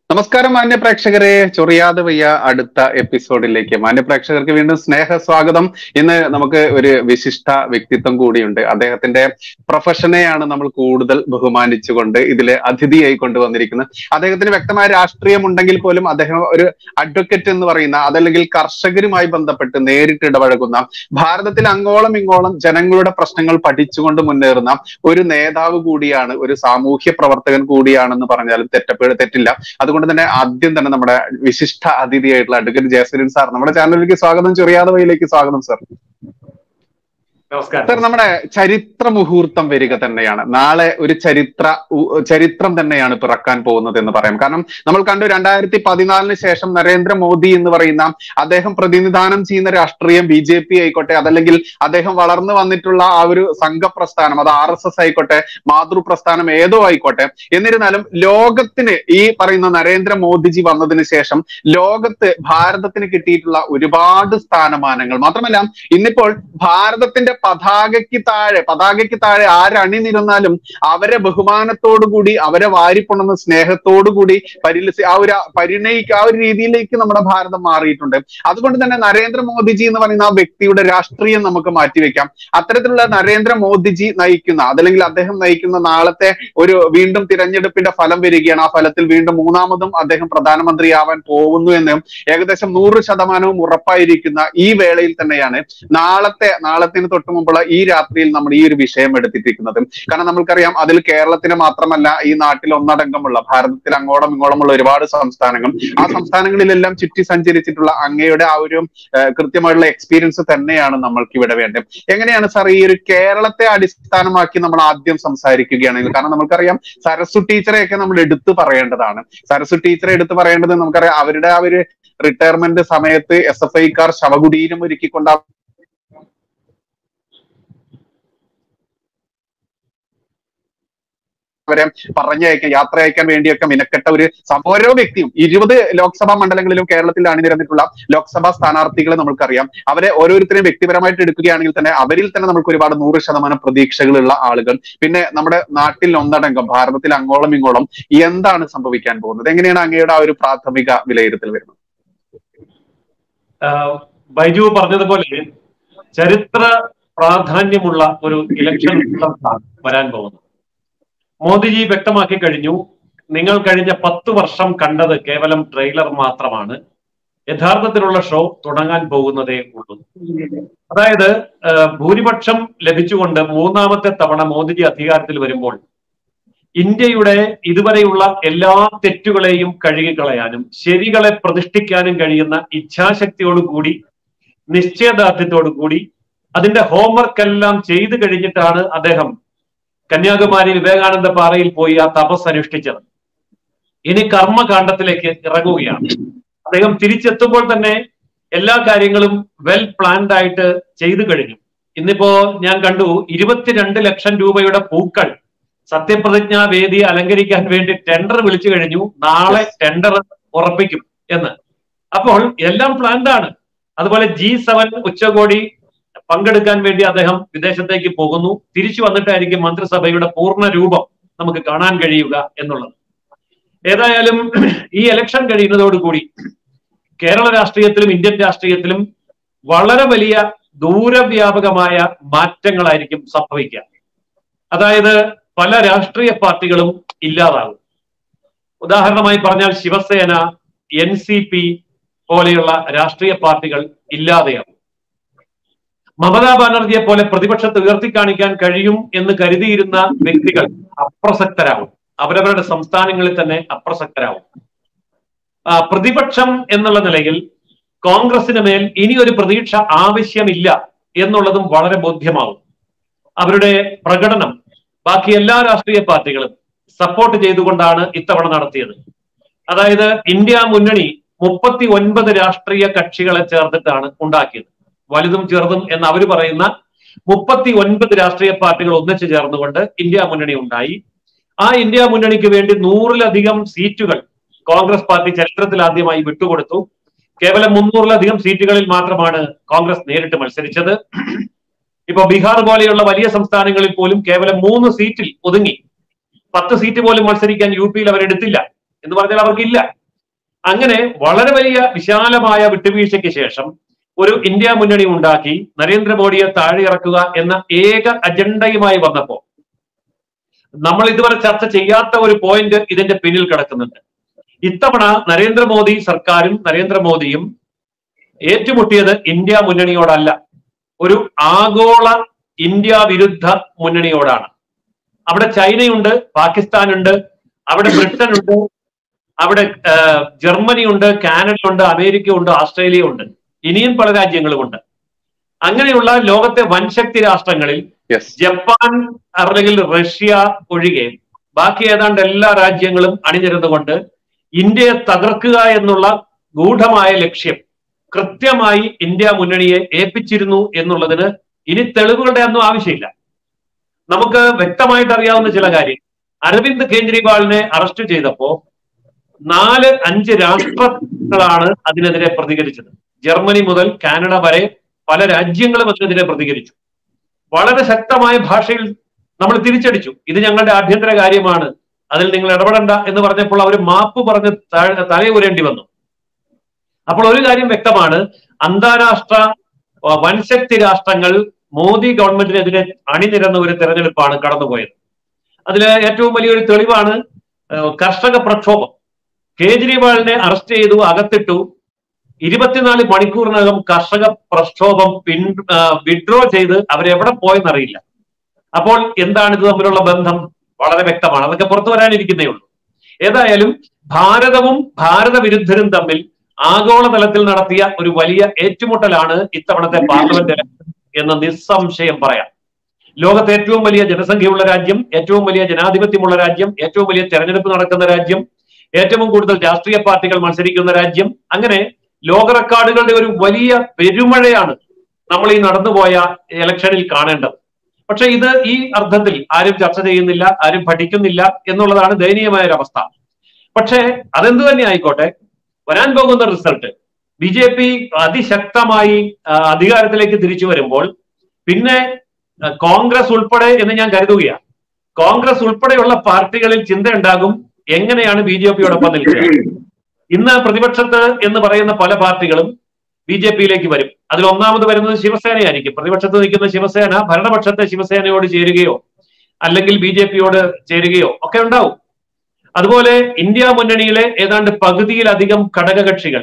നമസ്കാരം മാന്യ പ്രേക്ഷകരെ, ചൊറിയാതെ വയ്യ അടുത്ത എപ്പിസോഡിലേക്ക് മാന്യ പ്രേക്ഷകർക്ക് വീണ്ടും സ്നേഹ സ്വാഗതം. ഇന്ന് നമുക്ക് ഒരു വിശിഷ്ട വ്യക്തിത്വം കൂടിയുണ്ട്. അദ്ദേഹത്തിന്റെ പ്രൊഫഷനെയാണ് നമ്മൾ കൂടുതൽ ബഹുമാനിച്ചുകൊണ്ട് ഇതിലെ അതിഥിയായി കൊണ്ടുവന്നിരിക്കുന്നത്. അദ്ദേഹത്തിന് വ്യക്തമായ രാഷ്ട്രീയം ഉണ്ടെങ്കിൽ പോലും അദ്ദേഹം ഒരു അഡ്വക്കേറ്റ് എന്ന് പറയുന്ന, അതല്ലെങ്കിൽ കർഷകരുമായി ബന്ധപ്പെട്ട് നേരിട്ട് ഇടപഴകുന്ന, ഭാരതത്തിൽ അങ്ങോളം ഇങ്ങോളം ജനങ്ങളുടെ പ്രശ്നങ്ങൾ പഠിച്ചുകൊണ്ട് മുന്നേറുന്ന ഒരു നേതാവ് കൂടിയാണ്, ഒരു സാമൂഹ്യ പ്രവർത്തകൻ കൂടിയാണെന്ന് പറഞ്ഞാലും തെറ്റില്ല. അതുകൊണ്ട് തന്നെ ആദ്യം തന്നെ നമ്മുടെ വിശിഷ്ട അതിഥിയായിട്ടുള്ള അഡ്വക്കേറ്റ് ജയസൂര്യൻ സാർ നമ്മുടെ ചാനലിലേക്ക് സ്വാഗതം. ചൊറിയാതെ വഴിയിലേക്ക് സ്വാഗതം സാർ. നമസ്കാരം സാർ, നമ്മുടെ ചരിത്ര മുഹൂർത്തം വരിക തന്നെയാണ്. നാളെ ഒരു ചരിത്രം തന്നെയാണ് പിറക്കാൻ പോകുന്നത് എന്ന് പറയാം. കാരണം നമ്മൾ കണ്ടു, 2014 ശേഷം നരേന്ദ്രമോദി എന്ന് പറയുന്ന അദ്ദേഹം പ്രതിനിധാനം ചെയ്യുന്ന രാഷ്ട്രീയം BJP ആയിക്കോട്ടെ, അതല്ലെങ്കിൽ അദ്ദേഹം വളർന്നു വന്നിട്ടുള്ള ആ ഒരു സംഘപ്രസ്ഥാനം, അത് RSS ആയിക്കോട്ടെ, മാതൃപ്രസ്ഥാനം ഏതോ ആയിക്കോട്ടെ, എന്നിരുന്നാലും ലോകത്തിന് ഈ പറയുന്ന നരേന്ദ്രമോദിജി വന്നതിന് ശേഷം ലോകത്ത് ഭാരതത്തിന് കിട്ടിയിട്ടുള്ള ഒരുപാട് സ്ഥാനമാനങ്ങൾ മാത്രമല്ല, ഇന്നിപ്പോൾ ഭാരതത്തിന്റെ പതാകയ്ക്ക് താഴെ ആരണിനിരുന്നാലും അവരെ ബഹുമാനത്തോടുകൂടി, അവരെ വാരിപ്പുണർന്ന സ്നേഹത്തോടുകൂടി ആ ഒരു രീതിയിലേക്ക് നമ്മുടെ ഭാരതം മാറിയിട്ടുണ്ട്. അതുകൊണ്ട് തന്നെ നരേന്ദ്രമോദിജി എന്ന് പറയുന്ന ആ വ്യക്തിയുടെ രാഷ്ട്രീയം നമുക്ക് മാറ്റിവെക്കാം. അത്തരത്തിലുള്ള നരേന്ദ്രമോദിജി നയിക്കുന്ന, അതല്ലെങ്കിൽ അദ്ദേഹം നയിക്കുന്ന നാളത്തെ ഒരു വീണ്ടും തിരഞ്ഞെടുപ്പിന്റെ ഫലം വരികയാണ്. ആ ഫലത്തിൽ വീണ്ടും മൂന്നാമതും അദ്ദേഹം പ്രധാനമന്ത്രിയാവാൻ പോകുന്നു എന്ന് ഏകദേശം 100% ഉറപ്പായിരിക്കുന്ന ഈ വേളയിൽ തന്നെയാണ് നാളത്തിന് തൊട്ട് മുമ്പുള്ള ഈ രാത്രിയിൽ നമ്മൾ ഈ ഒരു വിഷയം എടുത്തിരിക്കുന്നത്. കാരണം നമ്മൾക്കറിയാം, അതിൽ കേരളത്തിന് മാത്രമല്ല, ഈ നാട്ടിൽ ഒന്നടങ്കമുള്ള, ഭാരതത്തിൽ അങ്ങോളം ഇങ്ങോളമുള്ള ഒരുപാട് സംസ്ഥാനങ്ങൾ, ആ സംസ്ഥാനങ്ങളിലെല്ലാം ചുറ്റി സഞ്ചരിച്ചിട്ടുള്ള അങ്ങയുടെ ആ ഒരു കൃത്യമായിട്ടുള്ള എക്സ്പീരിയൻസ് തന്നെയാണ് നമ്മൾക്ക് ഇവിടെ വേണ്ടത്. എങ്ങനെയാണ് സാർ ഈ ഒരു കേരളത്തെ അടിസ്ഥാനമാക്കി നമ്മൾ ആദ്യം സംസാരിക്കുകയാണെങ്കിൽ, കാരണം നമുക്കറിയാം സരസു ടീച്ചറെയൊക്കെ നമ്മൾ എടുത്തു പറയേണ്ടതാണ്. സരസു ടീച്ചറെ എടുത്തു പറയേണ്ടത് നമുക്കറിയാം, അവരുടെ ആ ഒരു റിട്ടയർമെന്റ് സമയത്ത് SFIക്കാർ ശവകുടീരം ഒരുക്കിക്കൊണ്ട് അവരെ പറഞ്ഞയക്കാൻ, യാത്ര അയക്കാൻ വേണ്ടിയൊക്കെ മിനക്കെട്ട ഒരു ഓരോ വ്യക്തിയും 20 ലോക്സഭാ മണ്ഡലങ്ങളിലും കേരളത്തിൽ അണിനിരന്നിട്ടുള്ള ലോക്സഭാ സ്ഥാനാർത്ഥികളെ നമുക്കറിയാം. അവരെ ഓരോരുത്തരെയും വ്യക്തിപരമായിട്ട് എടുക്കുകയാണെങ്കിൽ തന്നെ അവരിൽ തന്നെ നമുക്ക് ഒരുപാട് 100% പ്രതീക്ഷകളുള്ള ആളുകൾ. പിന്നെ നമ്മുടെ നാട്ടിൽ ഒന്നടങ്കം, ഭാരതത്തിൽ അങ്ങോളം ഇങ്ങോളം എന്താണ് സംഭവിക്കാൻ പോകുന്നത്? എങ്ങനെയാണ് അങ്ങയുടെ ആ ഒരു പ്രാഥമിക വിലയിരുത്തൽ വരുന്നത്? ബൈജു പറഞ്ഞതുപോലെ ചരിത്ര പ്രാധാന്യമുള്ള ഒരു ഇലക്ഷൻ വരാൻ പോകുന്നു. മോദിജി വ്യക്തമാക്കി കഴിഞ്ഞു, നിങ്ങൾ കഴിഞ്ഞ 10 വർഷം കണ്ടത് കേവലം ട്രെയിലർ മാത്രമാണ്, യഥാർത്ഥത്തിലുള്ള ഷോ തുടങ്ങാൻ പോകുന്നതേ ഉള്ളൂ. അതായത് ഭൂരിപക്ഷം ലഭിച്ചുകൊണ്ട് മൂന്നാമത്തെ തവണ മോദിജി അധികാരത്തിൽ വരുമ്പോൾ ഇന്ത്യയുടെ ഇതുവരെയുള്ള എല്ലാ തെറ്റുകളെയും കഴുകിക്കളയാനും ശരികളെ പ്രതിഷ്ഠിക്കാനും കഴിയുന്ന ഇച്ഛാശക്തിയോടുകൂടി, നിശ്ചയദാർഢ്യത്തോടുകൂടി അതിന്റെ ഹോംവർക്ക് എല്ലാം ചെയ്തു കഴിഞ്ഞിട്ടാണ് അദ്ദേഹം കന്യാകുമാരി വിവേകാനന്ദ പാറയിൽ പോയി ആ തപസ് അനുഷ്ഠിച്ചത്. ഇനി കർമ്മകാണ്ഡത്തിലേക്ക് ഇറങ്ങുകയാണ്. അദ്ദേഹം തിരിച്ചെത്തുമ്പോൾ തന്നെ എല്ലാ കാര്യങ്ങളും വെൽ പ്ലാൻഡ് ആയിട്ട് ചെയ്തു കഴിഞ്ഞു. ഇന്നിപ്പോ ഞാൻ കണ്ടു, 22 ലക്ഷം രൂപയുടെ പൂക്കൾ സത്യപ്രതിജ്ഞാ വേദി അലങ്കരിക്കാൻ വേണ്ടി ടെൻഡർ വിളിച്ചു കഴിഞ്ഞു. നാളെ ടെൻഡർ ഉറപ്പിക്കും എന്ന്. അപ്പോൾ എല്ലാം പ്ലാൻഡ് ആണ്. അതുപോലെ G7 ഉച്ചകോടി പങ്കെടുക്കാൻ വേണ്ടി അദ്ദേഹം വിദേശത്തേക്ക് പോകുന്നു. തിരിച്ചു വന്നിട്ടായിരിക്കും മന്ത്രിസഭയുടെ പൂർണ്ണ രൂപം നമുക്ക് കാണാൻ കഴിയുക എന്നുള്ളത്. ഏതായാലും ഈ ഇലക്ഷൻ കഴിയുന്നതോടുകൂടി കേരള രാഷ്ട്രീയത്തിലും ഇന്ത്യൻ രാഷ്ട്രീയത്തിലും വളരെ വലിയ ദൂരവ്യാപകമായ മാറ്റങ്ങളായിരിക്കും സംഭവിക്കുക. അതായത് പല രാഷ്ട്രീയ പാർട്ടികളും ഇല്ലാതാകും. ഉദാഹരണമായി പറഞ്ഞാൽ ശിവസേന, NCP പോലെയുള്ള രാഷ്ട്രീയ പാർട്ടികൾ ഇല്ലാതെയാകും. മമതാ ബാനർജിയെ പോലെ പ്രതിപക്ഷത്ത് ഉയർത്തിക്കാണിക്കാൻ കഴിയും എന്ന് കരുതിയിരുന്ന വ്യക്തികൾ അപ്രസക്തരാകും. അവരവരുടെ സംസ്ഥാനങ്ങളിൽ തന്നെ അപ്രസക്തരാകും. പ്രതിപക്ഷം എന്നുള്ള നിലയിൽ കോൺഗ്രസിന് മേൽ ഇനി ഒരു പ്രതീക്ഷ ആവശ്യമില്ല എന്നുള്ളതും വളരെ ബോധ്യമാവും. അവരുടെ പ്രകടനം ബാക്കി എല്ലാ രാഷ്ട്രീയ പാർട്ടികളും സപ്പോർട്ട് ചെയ്തുകൊണ്ടാണ് ഇത്തവണ നടത്തിയത്. അതായത് ഇന്ത്യ മുന്നണി 39 രാഷ്ട്രീയ കക്ഷികളെ ചേർത്തിട്ടാണ് ഉണ്ടാക്കിയത്. വലുതും ചെറുതും എന്ന് അവർ പറയുന്ന 39 രാഷ്ട്രീയ പാർട്ടികൾ ഒന്നിച്ചു ചേർന്നുകൊണ്ട് ഇന്ത്യ മുന്നണി ഉണ്ടായി. ആ ഇന്ത്യ മുന്നണിക്ക് വേണ്ടി 100-ലധികം സീറ്റുകൾ കോൺഗ്രസ് പാർട്ടി ചരിത്രത്തിൽ ആദ്യമായി വിട്ടുകൊടുത്തു. കേവലം 300-ലധികം സീറ്റുകളിൽ മാത്രമാണ് കോൺഗ്രസ് നേരിട്ട് മത്സരിച്ചത്. ഇപ്പൊ ബീഹാർ പോലെയുള്ള വലിയ സംസ്ഥാനങ്ങളിൽ പോലും കേവലം 3 സീറ്റിൽ ഒതുങ്ങി. 10 സീറ്റ് പോലും മത്സരിക്കാൻ UP-യിൽ അവരെടുത്തില്ല എന്ന് പറഞ്ഞാൽ അവർക്കില്ല. അങ്ങനെ വളരെ വലിയ വിശാലമായ വിട്ടുവീഴ്ചയ്ക്ക് ശേഷം ഒരു ഇന്ത്യ മുന്നണി ഉണ്ടാക്കി നരേന്ദ്രമോദിയെ താഴെ ഇറക്കുക എന്ന ഏക അജണ്ടയുമായി വന്നപ്പോ നമ്മൾ ഇതുവരെ ചർച്ച ചെയ്യാത്ത ഒരു പോയിന്റ് ഇതിന്റെ പിന്നിൽ കിടക്കുന്നുണ്ട്. ഇത്തവണ നരേന്ദ്രമോദി സർക്കാരും നരേന്ദ്രമോദിയും ഏറ്റുമുട്ടിയത് ഇന്ത്യ മുന്നണിയോടല്ല, ഒരു ആഗോള ഇന്ത്യ വിരുദ്ധ മുന്നണിയോടാണ്. അവിടെ ചൈനയുണ്ട്, പാകിസ്ഥാനുണ്ട്, അവിടെ ബ്രിട്ടൻ ഉണ്ട്, അവിടെ ജർമ്മനി ഉണ്ട്, കാനഡ ഉണ്ട്, അമേരിക്ക ഉണ്ട്, ഓസ്ട്രേലിയ ഉണ്ട്, ഇനിയും പല രാജ്യങ്ങളുമുണ്ട്. അങ്ങനെയുള്ള ലോകത്തെ വൻശക്തി രാഷ്ട്രങ്ങളിൽ ജപ്പാൻ അല്ലെങ്കിൽ റഷ്യ ഒഴികെ ബാക്കി ഏതാണ്ട് എല്ലാ രാജ്യങ്ങളും അണിനിരന്നുകൊണ്ട് ഇന്ത്യയെ തകർക്കുക എന്നുള്ള ഗൂഢമായ ലക്ഷ്യം കൃത്യമായി ഇന്ത്യ മുന്നണിയെ ഏൽപ്പിച്ചിരുന്നു എന്നുള്ളതിന് ഇനി തെളിവുകളുടെ ഒന്നും ആവശ്യമില്ല. നമുക്ക് വ്യക്തമായിട്ട് അറിയാവുന്ന ചില കാര്യം, അരവിന്ദ് കെജ്രിവാളിനെ അറസ്റ്റ് ചെയ്തപ്പോ 4-5 രാഷ്ട്രങ്ങളാണ് അതിനെതിരെ പ്രതികരിച്ചത്. ജർമ്മനി മുതൽ കാനഡ വരെ പല രാജ്യങ്ങളും അതിനെതിരെ പ്രതികരിച്ചു. വളരെ ശക്തമായ ഭാഷയിൽ നമ്മൾ തിരിച്ചടിച്ചു, ഇത് ഞങ്ങളുടെ ആഭ്യന്തര കാര്യമാണ്, അതിൽ നിങ്ങൾ ഇടപെടണ്ട എന്ന് പറഞ്ഞപ്പോൾ അവർ മാപ്പ് പറഞ്ഞ് തലയൂരേണ്ടി വന്നു. അപ്പോൾ ഒരു കാര്യം വ്യക്തമാണ്, അന്താരാഷ്ട്ര വൻശക്തി രാഷ്ട്രങ്ങൾ മോദി ഗവൺമെന്റിനെതിരെ അണിനിരന്ന ഒരു തെരഞ്ഞെടുപ്പാണ് കടന്നുപോയത്. അതില് ഏറ്റവും വലിയൊരു തെളിവാണ് കർഷക പ്രക്ഷോഭം. കേജ്രിവാളിനെ അറസ്റ്റ് ചെയ്തു, അകത്തിട്ടു. 24 മണിക്കൂറിനകം കർഷക പ്രക്ഷോഭം വിഡ്രോ ചെയ്ത് അവരെവിടെ പോയെന്നറിയില്ല. അപ്പോൾ എന്താണ് ഇത് തമ്മിലുള്ള ബന്ധം? വളരെ വ്യക്തമാണ്, അതൊക്കെ പുറത്തു വരാനിരിക്കുന്നേ ഉള്ളൂ. ഏതായാലും ഭാരതവും ഭാരത വിരുദ്ധരും തമ്മിൽ ആഗോളതലത്തിൽ നടത്തിയ ഒരു വലിയ ഏറ്റുമുട്ടലാണ് ഇത്തവണത്തെ പാർലമെന്റ് ഇലക്ഷൻ എന്ന് നിസ്സംശയം പറയാം. ലോകത്തെ ഏറ്റവും വലിയ ജനസംഖ്യയുള്ള രാജ്യം, ഏറ്റവും വലിയ ജനാധിപത്യമുള്ള രാജ്യം, ഏറ്റവും വലിയ തെരഞ്ഞെടുപ്പ് നടക്കുന്ന രാജ്യം, ഏറ്റവും കൂടുതൽ രാഷ്ട്രീയ പാർട്ടികൾ മത്സരിക്കുന്ന രാജ്യം, അങ്ങനെ ലോക റെക്കോർഡുകളുടെ ഒരു വലിയ പെരുമഴയാണ് നമ്മൾ ഈ നടന്നുപോയ ഇലക്ഷനിൽ കാണേണ്ടത്. പക്ഷെ ഇത് ഈ അർത്ഥത്തിൽ ആരും ചർച്ച ചെയ്യുന്നില്ല, ആരും പഠിക്കുന്നില്ല എന്നുള്ളതാണ് ദയനീയമായ ഒരു അവസ്ഥ. പക്ഷേ അതെന്തു തന്നെ ആയിക്കോട്ടെ, വരാൻ പോകുന്ന റിസൾട്ട് BJP അതിശക്തമായി അധികാരത്തിലേക്ക് തിരിച്ചു വരുമ്പോൾ പിന്നെ കോൺഗ്രസ് ഉൾപ്പെടെ എന്ന് ഞാൻ കരുതുകയാണ്, കോൺഗ്രസ് ഉൾപ്പെടെയുള്ള പാർട്ടികളിൽ ചിന്തയുണ്ടാകും എങ്ങനെയാണ് BJPയോടൊപ്പം നിൽക്കുക. ഇന്ന് പ്രതിപക്ഷത്ത് എന്ന് പറയുന്ന പല പാർട്ടികളും BJPയിലേക്ക് വരും. അതിൽ ഒന്നാമത് വരുന്നത് ശിവസേനയായിരിക്കും. പ്രതിപക്ഷത്ത് നിൽക്കുന്ന ശിവസേന ഭരണപക്ഷത്തെ ശിവസേനയോട് ചേരുകയോ അല്ലെങ്കിൽ BJPയോട് ചേരുകയോ ഒക്കെ ഉണ്ടാവും. അതുപോലെ ഇന്ത്യ മുന്നണിയിലെ ഏതാണ്ട് പകുതിയിലധികം ഘടകകക്ഷികൾ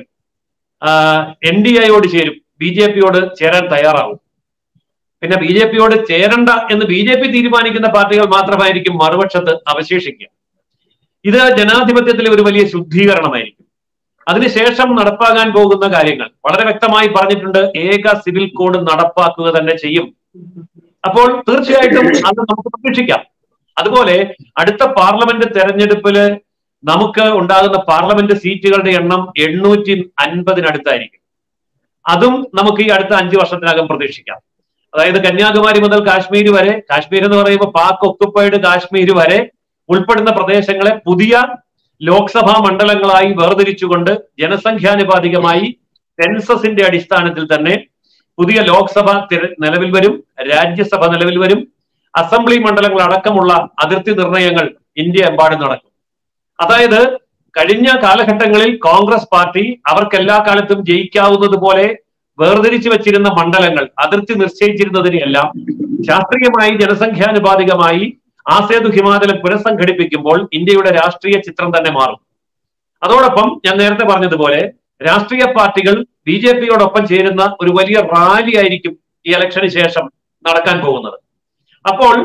NDAയോട് ചേരും, BJPയോട് ചേരാൻ തയ്യാറാവും. പിന്നെ BJPയോട് ചേരണ്ട എന്ന് BJP തീരുമാനിക്കുന്ന പാർട്ടികൾ മാത്രമായിരിക്കും മറുപക്ഷത്ത് അവശേഷിക്കുക. ഇത് ജനാധിപത്യത്തിലെ ഒരു വലിയ ശുദ്ധീകരണമായിരിക്കും. അതിനുശേഷം നടപ്പാകാൻ പോകുന്ന കാര്യങ്ങൾ വളരെ വ്യക്തമായി പറഞ്ഞിട്ടുണ്ട്, ഏക സിവിൽ കോഡ് നടപ്പാക്കുക തന്നെ ചെയ്യും. അപ്പോൾ തീർച്ചയായിട്ടും അത് നമുക്ക് പ്രതീക്ഷിക്കാം. അതുപോലെ അടുത്ത പാർലമെന്റ് തെരഞ്ഞെടുപ്പില് നമുക്ക് ഉണ്ടാകുന്ന പാർലമെന്റ് സീറ്റുകളുടെ എണ്ണം 850-നടുത്തായിരിക്കും. അതും നമുക്ക് ഈ അടുത്ത 5 വർഷത്തിനകം പ്രതീക്ഷിക്കാം. അതായത് കന്യാകുമാരി മുതൽ കാശ്മീർ വരെ, കാശ്മീർ എന്ന് പറയുമ്പോൾ പാക് ഒക്കുപ്പൈഡ് കാശ്മീർ വരെ ഉൾപ്പെടുന്ന പ്രദേശങ്ങളെ പുതിയ ലോക്സഭാ മണ്ഡലങ്ങളായി വേർതിരിച്ചുകൊണ്ട് ജനസംഖ്യാനുപാതികമായി സെൻസസിന്റെ അടിസ്ഥാനത്തിൽ തന്നെ പുതിയ ലോക്സഭ നിലവിൽ വരും, രാജ്യസഭ നിലവിൽ വരും, അസംബ്ലി മണ്ഡലങ്ങൾ അടക്കമുള്ള അതിർത്തി നിർണയങ്ങൾ ഇന്ത്യ എമ്പാടും നടക്കും. അതായത് കഴിഞ്ഞ കാലഘട്ടങ്ങളിൽ കോൺഗ്രസ് പാർട്ടി അവർക്ക് എല്ലാ കാലത്തും ജയിക്കാവുന്നത് പോലെ വേർതിരിച്ചു വെച്ചിരുന്ന മണ്ഡലങ്ങൾ, അതിർത്തി നിശ്ചയിച്ചിരുന്നതിനെല്ലാം ശാസ്ത്രീയമായി ജനസംഖ്യാനുപാതികമായി ആസേതു ഹിമാചലം പുനഃസംഘടിപ്പിക്കുമ്പോൾ ഇന്ത്യയുടെ രാഷ്ട്രീയ ചിത്രം തന്നെ മാറും. അതോടൊപ്പം ഞാൻ നേരത്തെ പറഞ്ഞതുപോലെ രാഷ്ട്രീയ പാർട്ടികൾ BJPയോടൊപ്പം ചേരുന്ന ഒരു വലിയ റാലി ആയിരിക്കും ഈ ഇലക്ഷന് ശേഷം നടക്കാൻ പോകുന്നത്. അപ്പോൾ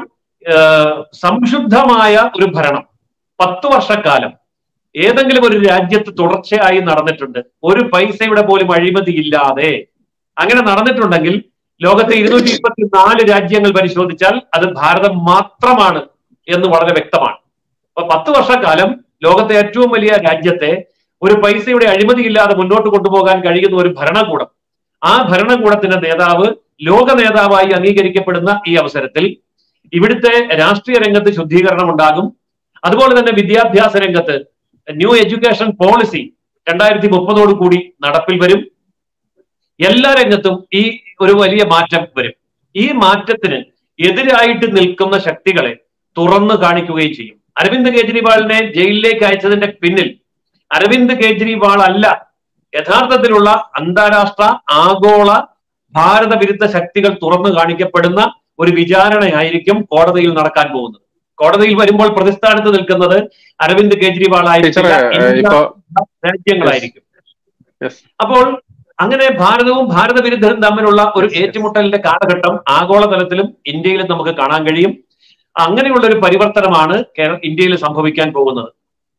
സംശുദ്ധമായ ഒരു ഭരണം 10 വർഷക്കാലം ഏതെങ്കിലും ഒരു രാജ്യത്ത് തുടർച്ചയായി നടന്നിട്ടുണ്ട്, ഒരു പൈസയുടെ പോലും അഴിമതിയില്ലാതെ. അങ്ങനെ നടന്നിട്ടുണ്ടെങ്കിൽ ലോകത്തെ 224 രാജ്യങ്ങൾ പരിശോധിച്ചാൽ അത് ഭാരതം മാത്രമാണ് എന്ന് വളരെ വ്യക്തമാണ്. അപ്പൊ 10 വർഷക്കാലം ലോകത്തെ ഏറ്റവും വലിയ രാജ്യത്തെ ഒരു പൈസയുടെ അഴിമതിയില്ലാതെ മുന്നോട്ട് കൊണ്ടുപോകാൻ കഴിയുന്ന ഒരു ഭരണകൂടം, ആ ഭരണകൂടത്തിന്റെ നേതാവ് ലോക നേതാവായി അംഗീകരിക്കപ്പെടുന്ന ഈ അവസരത്തിൽ ഇവിടുത്തെ രാഷ്ട്രീയ രംഗത്ത് ശുദ്ധീകരണം ഉണ്ടാകും. അതുപോലെ തന്നെ വിദ്യാഭ്യാസ രംഗത്ത് ന്യൂ എഡ്യൂക്കേഷൻ പോളിസി 2030 കൂടി നടപ്പിൽ വരും. എല്ലാ രംഗത്തും ഈ ഒരു വലിയ മാറ്റം വരും. ഈ മാറ്റത്തിന് എതിരായിട്ട് നിൽക്കുന്ന ശക്തികളെ തുറന്നു കാണിക്കുകയും ചെയ്യും. അരവിന്ദ് കെജ്രിവാളിനെ ജയിലിലേക്ക് അയച്ചതിന്റെ പിന്നിൽ അരവിന്ദ് കെജ്രിവാൾ അല്ല യഥാർത്ഥത്തിലുള്ള അന്താരാഷ്ട്ര ആഗോള ഭാരത വിരുദ്ധ ശക്തികൾ തുറന്നു കാണിക്കപ്പെടുന്ന ഒരു വിചാരണയായിരിക്കും കോടതിയിൽ നടക്കാൻ പോകുന്നത്. കോടതിയിൽ വരുമ്പോൾ പ്രതിസ്ഥാനത്ത് നിൽക്കുന്നത് അരവിന്ദ് കെജ്രിവാൾ ആയിരിക്കില്ല, രാജ്യങ്ങളായിരിക്കും. അപ്പോൾ അങ്ങനെ ഭാരതവും ഭാരത വിരുദ്ധരും തമ്മിലുള്ള ഒരു ഏറ്റുമുട്ടലിന്റെ കാലഘട്ടം ആഗോളതലത്തിലും ഇന്ത്യയിലും നമുക്ക് കാണാൻ കഴിയും. അങ്ങനെയുള്ള ഒരു പരിവർത്തനമാണ് ഇന്ത്യയിൽ സംഭവിക്കാൻ പോകുന്നത്.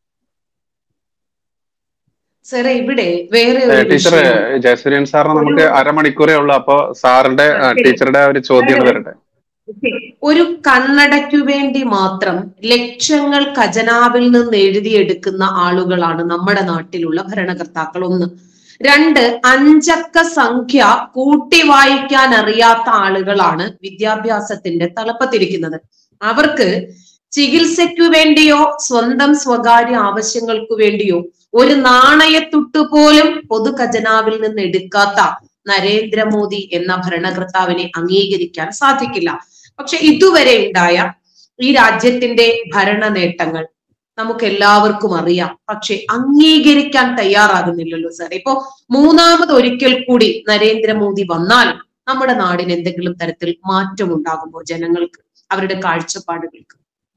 സാറേ, ഇവിടെ വേറെ ടീച്ചർ ജയസൂര്യൻ സാറിന് നമുക്ക് അരമണിക്കൂറേ ഉള്ളൂ. അപ്പൊ സാറിന്റെ ടീച്ചറുടെ ഒരു ചോദ്യം വരട്ടെ. ഒരു കണ്ണടയ്ക്കു വേണ്ടി മാത്രം ലക്ഷങ്ങൾ ഖജനാവിൽ നിന്ന് എഴുതിയെടുക്കുന്ന ആളുകളാണ് നമ്മുടെ നാട്ടിലുള്ള ഭരണകർത്താക്കൾ. ഒന്ന്. രണ്ട്, അഞ്ചക്ക സംഖ്യ കൂട്ടി വായിക്കാൻ അറിയാത്ത ആളുകളാണ് വിദ്യാഭ്യാസത്തിന്റെ തലപ്പത്തിരിക്കുന്നത്. അവർക്ക് ചികിത്സയ്ക്കു വേണ്ടിയോ സ്വന്തം സ്വകാര്യ ആവശ്യങ്ങൾക്കു വേണ്ടിയോ ഒരു നാണയത്തുട്ട് പോലും പൊതു ഖജനാവിൽ നിന്ന് എടുക്കാത്ത നരേന്ദ്രമോദി എന്ന ഭരണകർത്താവിനെ അംഗീകരിക്കാൻ സാധിക്കില്ല. പക്ഷെ ഇതുവരെ ഉണ്ടായ ഈ രാജ്യത്തിന്റെ ഭരണ നേട്ടങ്ങൾ നമുക്ക് എല്ലാവർക്കും അറിയാം. പക്ഷെ അംഗീകരിക്കാൻ തയ്യാറാകുന്നില്ലല്ലോ സാർ. ഇപ്പോ മൂന്നാമത് ഒരിക്കൽ കൂടി നരേന്ദ്രമോദി വന്നാൽ നമ്മുടെ നാടിന് എന്തെങ്കിലും തരത്തിൽ മാറ്റം ഉണ്ടാകുമോ ജനങ്ങൾക്ക്, അവരുടെ കാഴ്ചപ്പാടുകൾക്ക്?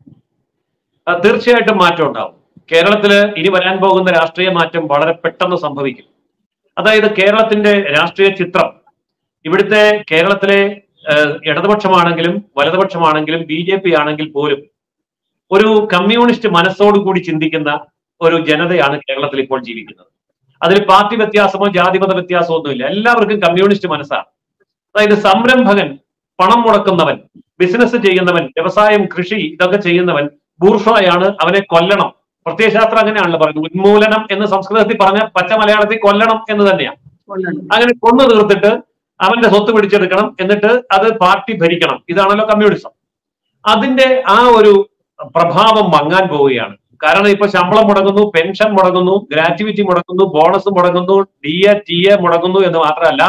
തീർച്ചയായിട്ടും മാറ്റം ഉണ്ടാവും. കേരളത്തില് ഇനി വരാൻ പോകുന്ന രാഷ്ട്രീയ മാറ്റം വളരെ പെട്ടെന്ന് സംഭവിക്കും. അതായത് കേരളത്തിന്റെ രാഷ്ട്രീയ ചിത്രം, ഇവിടുത്തെ കേരളത്തിലെ ഇടതുപക്ഷമാണെങ്കിലും വലതുപക്ഷമാണെങ്കിലും BJP ആണെങ്കിൽ പോലും ഒരു കമ്മ്യൂണിസ്റ്റ് മനസ്സോടുകൂടി ചിന്തിക്കുന്ന ഒരു ജനതയാണ് കേരളത്തിൽ ഇപ്പോൾ ജീവിക്കുന്നത്. അതിൽ പാർട്ടി വ്യത്യാസമോ ജാതിമത വ്യത്യാസമോ ഒന്നുമില്ല. എല്ലാവർക്കും കമ്മ്യൂണിസ്റ്റ് മനസ്സാണ്. അതായത് സംരംഭകൻ, പണം മുടക്കുന്നവൻ, ബിസിനസ് ചെയ്യുന്നവൻ, വ്യവസായം, കൃഷി ഇതൊക്കെ ചെയ്യുന്നവൻ ബൂർഷ്വായാണ്, അവനെ കൊല്ലണം. പ്രത്യയശാസ്ത്രം അങ്ങനെയാണല്ലോ പറയുന്നത്. ഉന്മൂലനം എന്ന് സംസ്കൃതത്തിൽ പറഞ്ഞ പച്ച മലയാളത്തിൽ കൊല്ലണം എന്ന് തന്നെയാണ്. അങ്ങനെ കൊന്നു തീർത്തിട്ട് അവന്റെ സ്വത്ത് പിടിച്ചെടുക്കണം, എന്നിട്ട് അത് പാർട്ടി ഭരിക്കണം. ഇതാണല്ലോ കമ്മ്യൂണിസം. അതിന്റെ ആ ഒരു പ്രഭാവം മങ്ങാൻ പോവുകയാണ്. കാരണം ഇപ്പൊ ശമ്പളം മുടങ്ങുന്നു, പെൻഷൻ മുടങ്ങുന്നു, ഗ്രാറ്റുവിറ്റി മുടങ്ങുന്നു, ബോണസ് മുടങ്ങുന്നു, DA TA മുടങ്ങുന്നു എന്ന് മാത്രമല്ല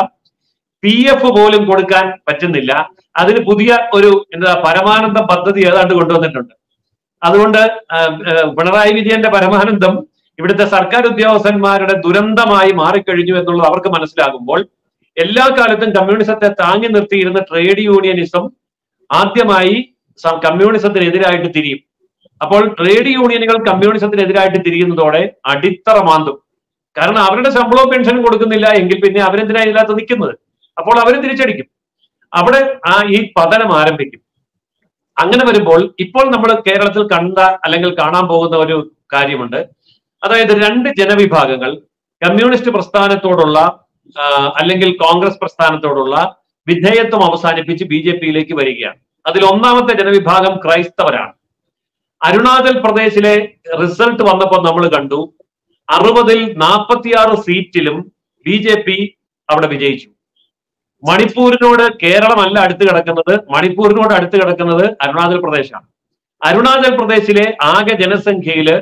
PF പോലും കൊടുക്കാൻ പറ്റുന്നില്ല. അതിന് പുതിയ ഒരു പരമാനന്ദ പദ്ധതി ഏതാണ്ട് കൊണ്ടുവന്നിട്ടുണ്ട്. അതുകൊണ്ട് പിണറായി വിജയന്റെ പരമാനന്ദം ഇവിടുത്തെ സർക്കാർ ഉദ്യോഗസ്ഥന്മാരുടെ ദുരന്തമായി മാറിക്കഴിഞ്ഞു എന്നുള്ളത് അവർക്ക് മനസ്സിലാകുമ്പോൾ എല്ലാ കാലത്തും കമ്മ്യൂണിസത്തെ താങ്ങി നിർത്തിയിരുന്ന ട്രേഡ് യൂണിയനിസം ആദ്യമായി കമ്മ്യൂണിസത്തിനെതിരായിട്ട് തിരിയും. അപ്പോൾ ട്രേഡ് യൂണിയനുകൾ കമ്മ്യൂണിസത്തിനെതിരായിട്ട് തിരിയുന്നതോടെ അടിത്തറ മാന്തും. കാരണം അവരുടെ ശമ്പളവും പെൻഷനും കൊടുക്കുന്നില്ല എങ്കിൽ പിന്നെ അവരെന്തിനാ ഇതിനകത്ത് നിൽക്കുന്നത്? അപ്പോൾ അവർ തിരിച്ചടിക്കും. അവിടെ ഈ പതനം ആരംഭിക്കും. അങ്ങനെ വരുമ്പോൾ ഇപ്പോൾ നമ്മൾ കേരളത്തിൽ കണ്ട അല്ലെങ്കിൽ കാണാൻ പോകുന്ന ഒരു കാര്യമുണ്ട്. അതായത് രണ്ട് ജനവിഭാഗങ്ങൾ കമ്മ്യൂണിസ്റ്റ് പ്രസ്ഥാനത്തോടുള്ള അല്ലെങ്കിൽ കോൺഗ്രസ് പ്രസ്ഥാനത്തോടുള്ള വിധേയത്വം അവസാനിപ്പിച്ച് BJPയിലേക്ക് വരികയാണ്. അതിൽ ഒന്നാമത്തെ ജനവിഭാഗം ക്രൈസ്തവരാണ്. അരുണാചൽ പ്രദേശിലെ റിസൾട്ട് വന്നപ്പോൾ നമ്മൾ കണ്ടു 60-ൽ 46 സീറ്റിലും BJP അവിടെ വിജയിച്ചു. മണിപ്പൂരിനോട് കേരളമല്ല അടുത്ത് കിടക്കുന്നത്, മണിപ്പൂരിനോട് അടുത്ത് കിടക്കുന്നത് അരുണാചൽ പ്രദേശാണ്. അരുണാചൽ പ്രദേശിലെ ആകെ ജനസംഖ്യയില്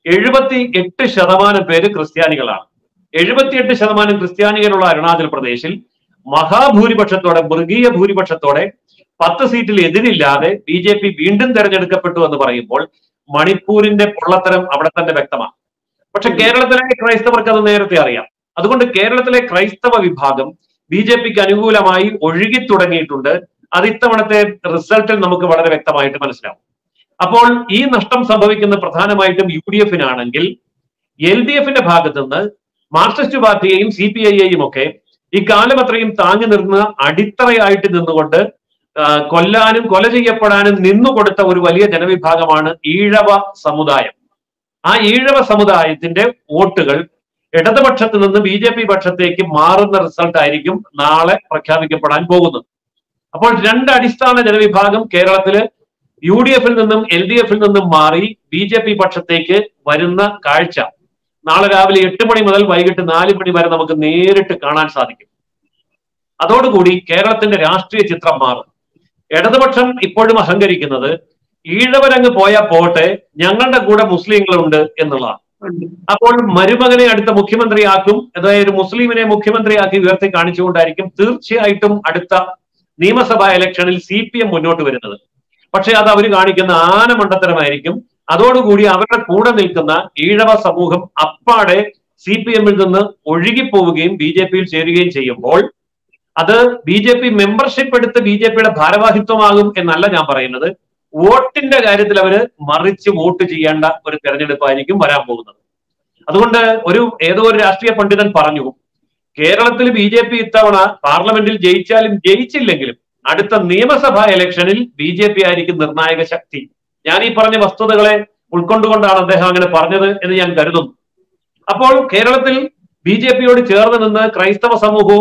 78% പേര് ക്രിസ്ത്യാനികളാണ്. 78% ക്രിസ്ത്യാനികളുള്ള അരുണാചൽ പ്രദേശിൽ മഹാഭൂരിപക്ഷത്തോടെ, മൃഗീയ ഭൂരിപക്ഷത്തോടെ 10 സീറ്റിൽ എതിരില്ലാതെ BJP വീണ്ടും തെരഞ്ഞെടുക്കപ്പെട്ടു എന്ന് പറയുമ്പോൾ മണിപ്പൂരിന്റെ പൊള്ളത്തരം അവിടെ തന്നെ വ്യക്തമാണ്. പക്ഷെ കേരളത്തിലെ ക്രൈസ്തവർക്ക് അത് നേരത്തെ അറിയാം. അതുകൊണ്ട് കേരളത്തിലെ ക്രൈസ്തവ വിഭാഗം BJPക്ക് അനുകൂലമായി ഒഴുകി തുടങ്ങിയിട്ടുണ്ട്. അത് ഇത്തവണത്തെ റിസൾട്ടിൽ നമുക്ക് വളരെ വ്യക്തമായിട്ട് മനസ്സിലാവും. അപ്പോൾ ഈ നഷ്ടം സംഭവിക്കുന്ന പ്രധാനമായിട്ടും UDFനാണെങ്കിൽ LDFന്റെ ഭാഗത്തു നിന്ന് മാർക്സിസ്റ്റ് പാർട്ടിയെയും CPIയെയും ഒക്കെ ഈ കാലം അത്രയും താങ്ങി നിർന്ന അടിത്തറയായിട്ട് നിന്നുകൊണ്ട് കൊല്ലാനും കൊല ചെയ്യപ്പെടാനും നിന്നുകൊടുത്ത ഒരു വലിയ ജനവിഭാഗമാണ് ഈഴവ സമുദായം. ആ ഈഴവ സമുദായത്തിന്റെ വോട്ടുകൾ ഇടതുപക്ഷത്ത് നിന്ന് BJP പക്ഷത്തേക്ക് മാറുന്ന റിസൾട്ട് ആയിരിക്കും നാളെ പ്രഖ്യാപിക്കപ്പെടാൻ പോകുന്നത്. അപ്പോൾ രണ്ട് അടിസ്ഥാന ജനവിഭാഗം കേരളത്തില് UDFൽ നിന്നും LDFൽ നിന്നും മാറി BJP പക്ഷത്തേക്ക് വരുന്ന കാഴ്ച നാളെ രാവിലെ 8 മണി മുതൽ വൈകിട്ട് 4 മണി വരെ നമുക്ക് നേരിട്ട് കാണാൻ സാധിക്കും. അതോടുകൂടി കേരളത്തിന്റെ രാഷ്ട്രീയ ചിത്രം മാറും. ഇടതുപക്ഷം ഇപ്പോഴും അഹങ്കരിക്കുന്നത് ഈഴവരങ്ങ് പോയാൽ പോട്ടെ, ഞങ്ങളുടെ കൂടെ മുസ്ലിങ്ങളുണ്ട് എന്നുള്ളതാണ്. അപ്പോൾ മരുമകനെ അടുത്ത മുഖ്യമന്ത്രിയാക്കും, അതായത് മുസ്ലിമിനെ മുഖ്യമന്ത്രിയാക്കി ഉയർത്തി കാണിച്ചുകൊണ്ടായിരിക്കും തീർച്ചയായിട്ടും അടുത്ത നിയമസഭാ ഇലക്ഷനിൽ CPM മുന്നോട്ട് വരുന്നത്. പക്ഷെ അത് അവർ കാണിക്കുന്ന ആനമണ്ടത്തരമായിരിക്കും. അതോടുകൂടി അവരുടെ കൂടെ നിൽക്കുന്ന ഈഴവ സമൂഹം അപ്പാടെ CPM-ൽ നിന്ന് ഒഴുകിപ്പോവുകയും BJP-യിൽ ചേരുകയും ചെയ്യുമ്പോൾ അത് BJP മെമ്പർഷിപ്പ് എടുത്ത് BJP-യുടെ ഭാരവാഹിത്വമാകും എന്നല്ല ഞാൻ പറയുന്നത്. വോട്ടിന്റെ കാര്യത്തിൽ അവര് മറിച്ച് വോട്ട് ചെയ്യേണ്ട ഒരു തെരഞ്ഞെടുപ്പായിരിക്കും വരാൻ പോകുന്നത്. അതുകൊണ്ട് ഏതോ ഒരു രാഷ്ട്രീയ പണ്ഡിതൻ പറഞ്ഞു, കേരളത്തിൽ BJP ഇത്തവണ പാർലമെന്റിൽ ജയിച്ചാലും ജയിച്ചില്ലെങ്കിലും അടുത്ത നിയമസഭാ ഇലക്ഷനിൽ BJP ആയിരിക്കും നിർണായക ശക്തി. ഞാൻ ഈ പറഞ്ഞ വസ്തുതകളെ ഉൾക്കൊണ്ടുകൊണ്ടാണ് അദ്ദേഹം അങ്ങനെ പറഞ്ഞത് എന്ന് ഞാൻ കരുതുന്നു. അപ്പോൾ കേരളത്തിൽ BJP-യോട് ചേർന്ന് നിന്ന് ക്രൈസ്തവ സമൂഹവും